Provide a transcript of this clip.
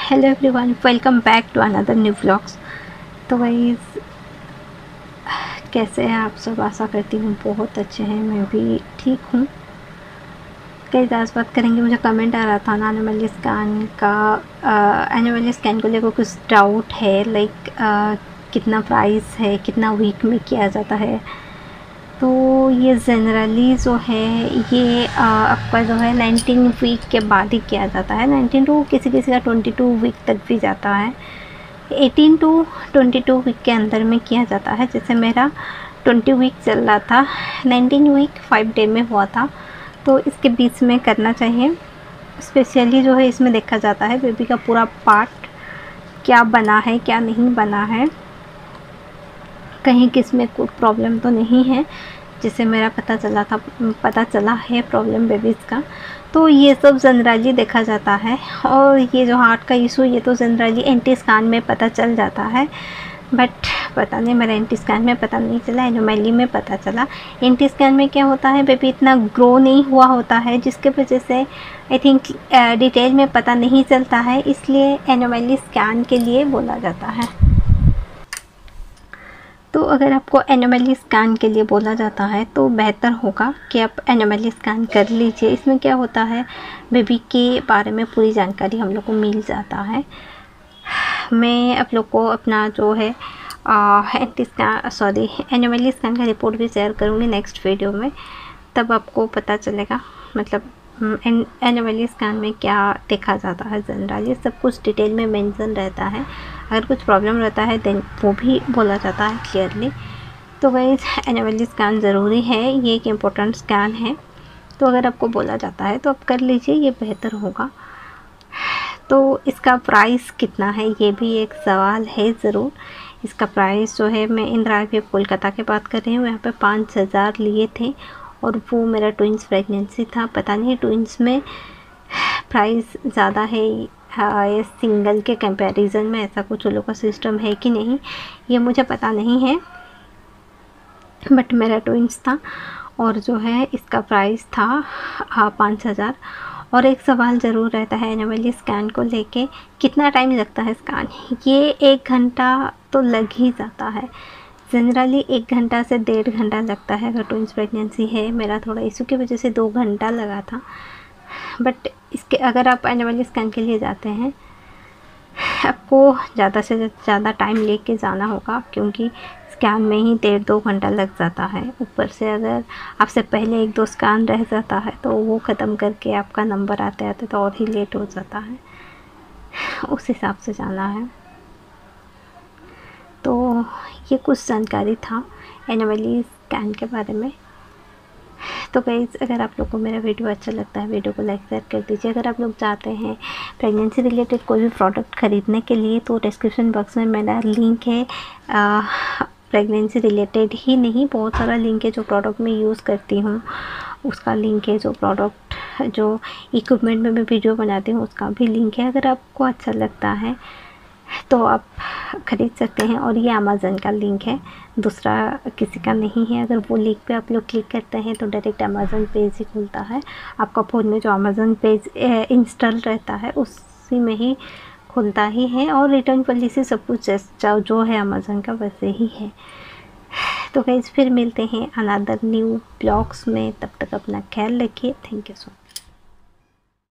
Hello everyone, welcome back to another new vlogs. तो guys, कैसे हैं आप सब? आशा करती हूँ बहुत अच्छे हैं। मैं भी ठीक हूँ। कई आज बात करेंगे। मुझे कमेंट आ रहा था ना एनिमल स्कैन का। एनिमल स्कैन को लेकर कुछ डाउट है, लाइक कितना प्राइस है, कितना वीक में किया जाता है। तो ये जनरली जो है ये आपका जो है 19 वीक के बाद ही किया जाता है। 19 टू किसी किसी का 22 वीक तक भी जाता है। 18 टू 22 वीक के अंदर में किया जाता है। जैसे मेरा 20 वीक चल रहा था, 19 वीक 5 डे में हुआ था, तो इसके बीच में करना चाहिए। स्पेशली जो है इसमें देखा जाता है बेबी का पूरा पार्ट क्या बना है, क्या नहीं बना है, कहीं किस में कोई प्रॉब्लम तो नहीं है। जिससे मेरा पता चला है प्रॉब्लम बेबीज़ का। तो ये सब जनरली देखा जाता है। और ये जो हार्ट का इशू, ये तो जनरली एंटी स्कैन में पता चल जाता है। बट पता नहीं, मेरा एंटी स्कैन में पता नहीं चला, एनोमली में पता चला। एंटी स्कैन में क्या होता है, बेबी इतना ग्रो नहीं हुआ होता है, जिसके वजह से आई थिंक डिटेल में पता नहीं चलता है, इसलिए एनोमली स्कैन के लिए बोला जाता है। तो अगर आपको एनोमली स्कैन के लिए बोला जाता है तो बेहतर होगा कि आप एनोमली स्कैन कर लीजिए। इसमें क्या होता है, बेबी के बारे में पूरी जानकारी हम लोग को मिल जाता है। मैं आप लोग को अपना जो है एनोमली स्कैन का रिपोर्ट भी शेयर करूँगी नेक्स्ट वीडियो में। तब आपको पता चलेगा मतलब एनोमली स्कैन में क्या देखा जाता है। जनरली सब कुछ डिटेल में मेंशन रहता है। अगर कुछ प्रॉब्लम रहता है देन वो भी बोला जाता है क्लियरली। तो गाइस, एनोमली स्कैन ज़रूरी है, ये एक इम्पोर्टेंट स्कैन है। तो अगर आपको बोला जाता है तो आप कर लीजिए, ये बेहतर होगा। तो इसका प्राइस कितना है, ये भी एक सवाल है ज़रूर। इसका प्राइस जो है, मैं इंदिरा IVF कोलकाता की बात कर रही हूँ। यहाँ पे 5,000 लिए थे और वो मेरा ट्विंस प्रेगनेंसी था। पता नहीं ट्विंस में प्राइस ज़्यादा है या सिंगल के कंपैरिजन में ऐसा कुछ उन लोग का सिस्टम है कि नहीं, ये मुझे पता नहीं है। बट मेरा ट्विंस था और जो है इसका प्राइस था 5,000। और एक सवाल ज़रूर रहता है एनोमली स्कैन को लेके, कितना टाइम लगता है स्कैन? ये 1 घंटा तो लग ही जाता है। जनरली 1 घंटा से 1.5 घंटा लगता है अगर ट्विंस प्रेगनेंसी है। मेरा थोड़ा इशू की वजह से 2 घंटा लगा था। बट इसके अगर आप एनोमली स्कैन के लिए जाते हैं, आपको ज़्यादा से ज़्यादा टाइम लेके जाना होगा, क्योंकि स्कैन में ही 1.5-2 घंटा लग जाता है। ऊपर से अगर आपसे पहले 1-2 स्कैन रह जाता है तो वो ख़त्म करके आपका नंबर आते आते तो और ही लेट हो जाता है। उस हिसाब से जाना है। तो ये कुछ जानकारी था एनोमली स्कैन के बारे में। तो गाइस, अगर आप लोग को मेरा वीडियो अच्छा लगता है, वीडियो को लाइक शेयर कर दीजिए। अगर आप लोग चाहते हैं प्रेगनेंसी रिलेटेड कोई भी प्रोडक्ट ख़रीदने के लिए, तो डिस्क्रिप्शन बॉक्स में मेरा लिंक है। प्रेगनेंसी रिलेटेड ही नहीं, बहुत सारा लिंक है। जो प्रोडक्ट मैं यूज़ करती हूँ उसका लिंक है, जो प्रोडक्ट जो इक्विपमेंट में मैं वीडियो बनाती हूँ उसका भी लिंक है। अगर आपको अच्छा लगता है तो आप ख़रीद सकते हैं। और ये अमेज़न का लिंक है, दूसरा किसी का नहीं है। अगर वो लिंक पे आप लोग क्लिक करते हैं तो डायरेक्ट अमेज़न पेज ही खुलता है। आपका फ़ोन में जो अमेज़न पेज इंस्टॉल रहता है उसी में ही खुलता ही है। और रिटर्न पॉलिसी सब कुछ जो है अमेज़न का वैसे ही है। तो गाइस, फिर मिलते हैं अनदर न्यू ब्लॉग्स में। तब तक अपना ख्याल रखिए। Thank you so much.